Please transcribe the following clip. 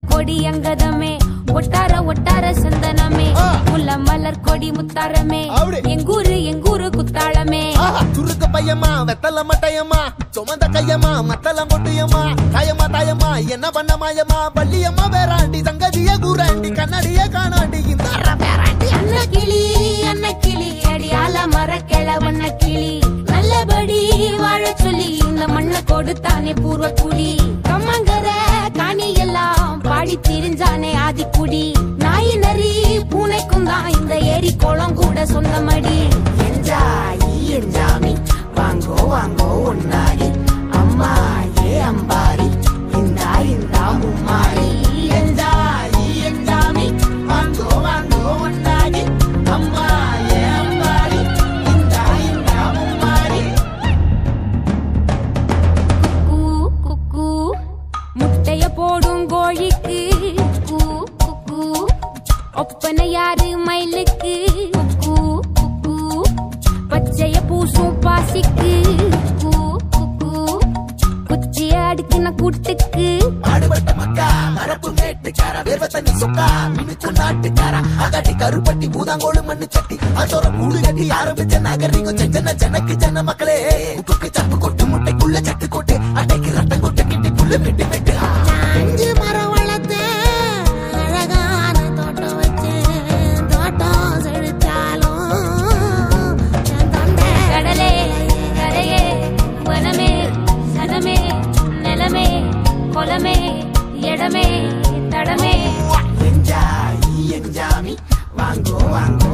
கொடி அங்கதமே ஒட்டார ஒட்டார சந்தனமே முல்ல மலர் கொடி முத்தாரமே எங்கூரு குத்தாளமே சுருக்கு பையமா வெத்தல மட்டையம்மா சுமந்த கையம்மா மத்தல மொட்டையம்மா தாயம்மா தாயம்மா என்ன பண்ண மாயம்மா பள்ளியம்மா வேறாண்டி சங்கதிய கூறாண்டி கண்ணடிய காணாண்டி இந்த அண்ண கிளி அடியால மர கிழவண்ண கிளி நல்லபடி வாழ சொல்லி இந்த மண்ணை கொடுத்தானே பூர்வ குடி கம்மங்கர காணி எல்லாம் பாடி திரிஞ்சானே ஆதிக்குடி நாய் நரி பூனைக்கும் தான் இந்த ஏரி குளம் கூட சொந்தமடி என்ஜாமி வாங்கோ வாங்கோ ஒன்னாரி அம்மா ஏ அம்பாரி இந்தா இந்தா மும்மாரி என்ஜாமி வாங்கோ வாங்கோ ஒன்னாரி அம்மா ஏ அம்பாரி இந்தா இந்தா மும்மாரி குக்கு முட்டைய போடும் கோழிக்கு குக்கு ஒப்பனை யாரு மயிலுக்கு குக்கு பச்சைய பூசும் பாசிக்கு குச்சிய அடுக்கின கூட்டுக்கு ஆடுபட்ட மக்கா மரப்பு மேட்டுக்கார வேர்வ தண்ணி சொக்கா மினுக்கு நாட்டுக்கார அகாட்டி கருப்பட்டி பூதாங்கோடு மண்ணு சட்டி அதோட கூடு கட்டி ஆரம்பிச்ச நாகரிகம் ஜனக்கு ஜன மக்களே உப்புக்கு சப்பு கொட்டு முட்டைக்குள்ள சட்டு கொட்டு அட்டைக்கு ரத்தம் கொட்டு கிட்டி புல்லு வெட்டு வெட்டு 5 மரம் வளர்த்து அழகான தோட்டம் வச்சு தோட்டம் செழிச்சாலும் கடலே கரையே வனமே சனமே நிலமே கொலமே இடமே தடமே என்ஜாமி வாங்கோ வாங்கோ